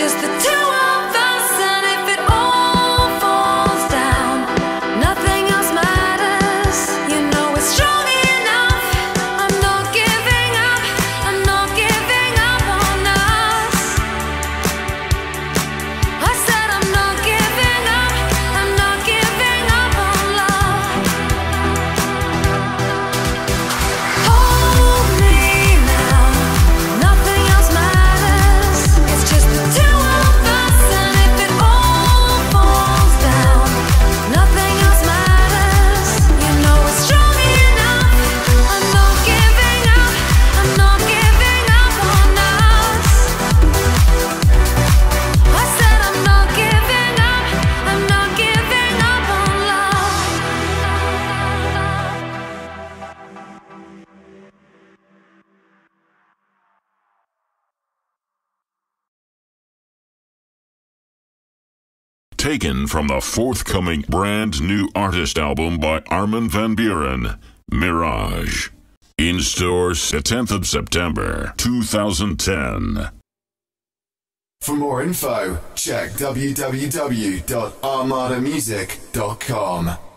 just the two of us, and if it all falls down, nothing else matters. You know we're strong enough. I'm not giving up. I'm not giving up on us. I said I'm not giving up. I'm not giving up on love. Hold me now. Nothing else matters. It's just the two of us, and if it all falls down, nothing else matters. You know we're strong enough. I'm not giving up. I'm not giving up on us. I said I'm not giving up. I'm not giving up on love. Taken from the forthcoming brand new artist album by Armin van Buuren, Mirage. In stores the 10th of September, 2010. For more info, check www.armadamusic.com.